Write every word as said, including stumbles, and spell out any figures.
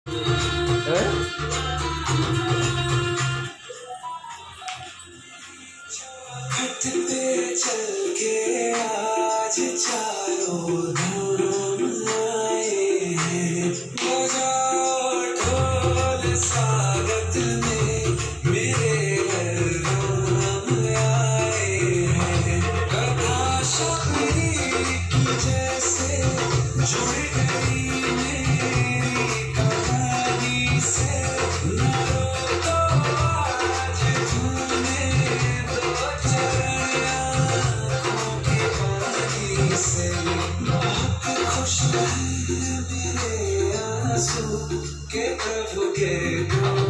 घाट पे चल के आज चारों धाम आए हैं, बजाओ ढोल स्वागत में मेरे घर राम आए हैं। कथा शबरी की जैसे जुड़ गई मेरी कहानी से, न रोको आज झूमे दो चरण आँखों के पानी से। बहुत खुश हैं मेरे आंसू के प्रभु के